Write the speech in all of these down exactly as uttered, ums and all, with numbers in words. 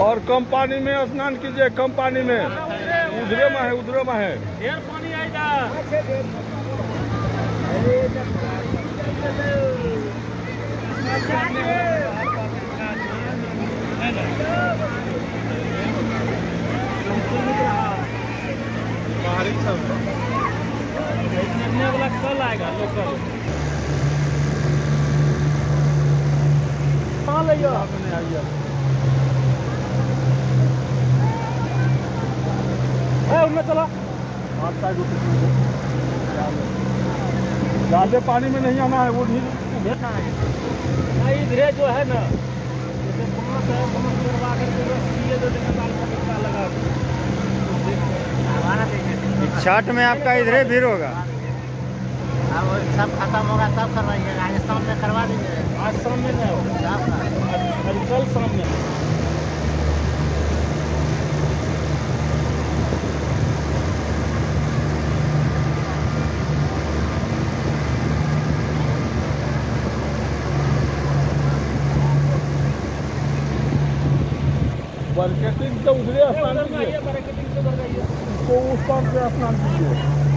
और कम पानी में स्नान कीजिए, कम पानी में। उधरे में है, उधरे में है। ढेर पानी आएगा। बाहरी सब वाला कल आएगा लोकल। कहाँ ले गया आपने? आइए उनमें चला। ज्यादा पानी में नहीं आना है, वो नहीं इधरे जो है ना, जैसे बांस है, बांस लगवा करके दिए तो लगा। छठ में आपका इधरे भीड़ होगा। अब सब खत्म होगा तब करवाइएगा। आज शाम में करवा दीजिए। आज शाम में नहीं होगा, कल शाम में। मार्केटिंग से उधरे स्नान कीजिए, तो उस पार से स्नान कीजिए।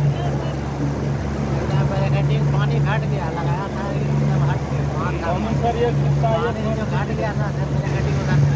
मार्केटिंग पानी घट गया, लगाया था, हट गया। सर ये पानी जो घट गया था, मार्केटिंग